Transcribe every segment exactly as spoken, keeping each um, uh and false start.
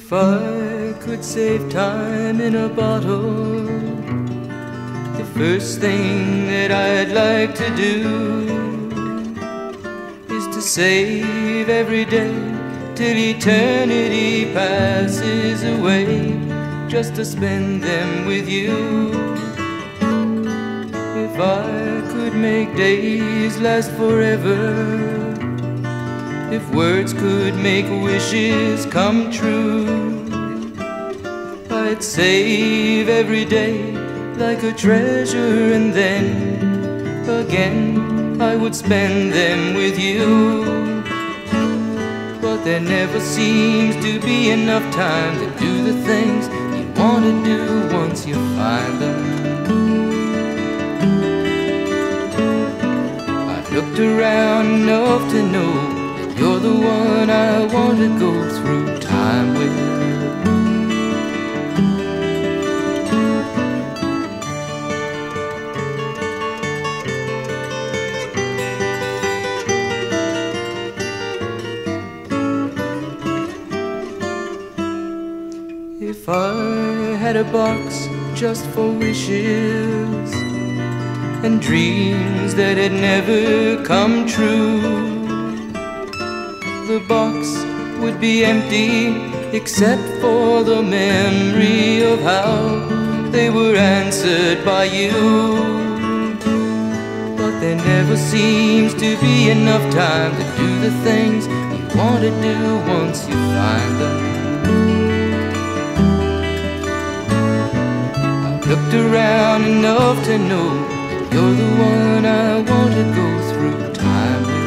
If I could save time in a bottle, the first thing that I'd like to do is to save every day till eternity passes away, just to spend them with you. If I could make days last forever, if words could make wishes come true, I'd save every day like a treasure, and then again I would spend them with you. But there never seems to be enough time to do the things you want to do once you find them. I've looked around enough to know you're the one I want to go through time with. If I had a box just for wishes and dreams that had never come true, the box would be empty except for the memory of how they were answered by you. But there never seems to be enough time to do the things you want to do once you find them. I've looked around enough to know that you're the one I want to go through time with.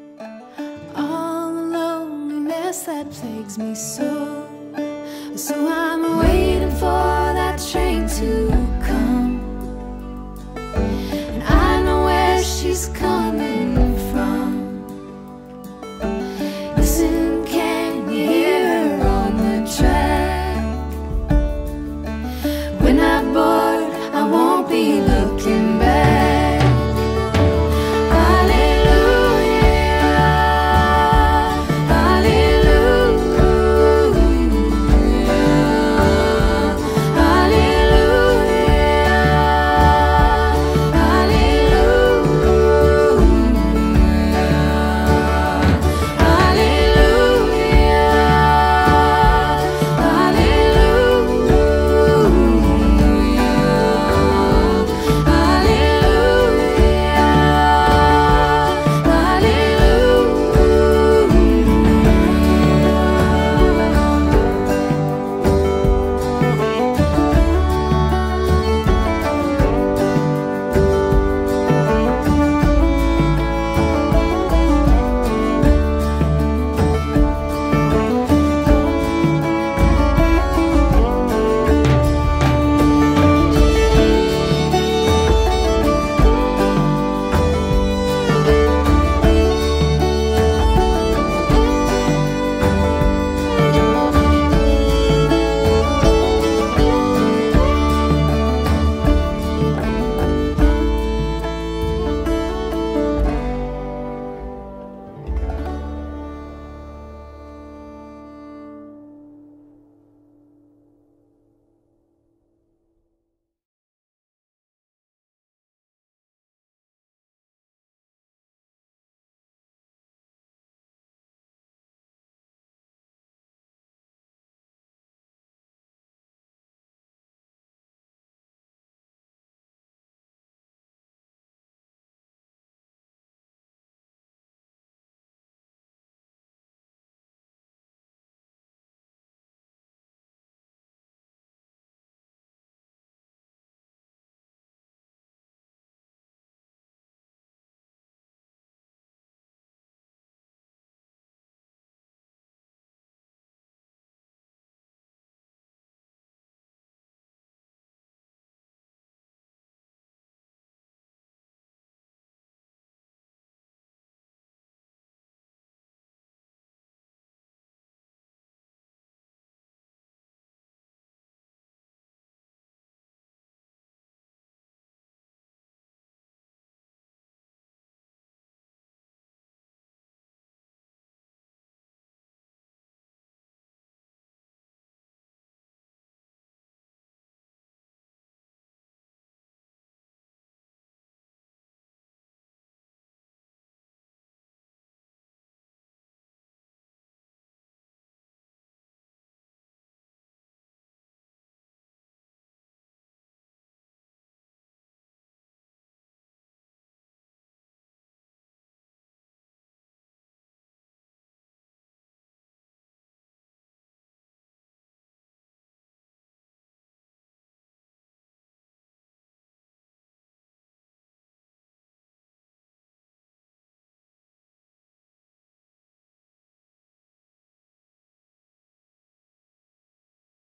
That plagues me so, so I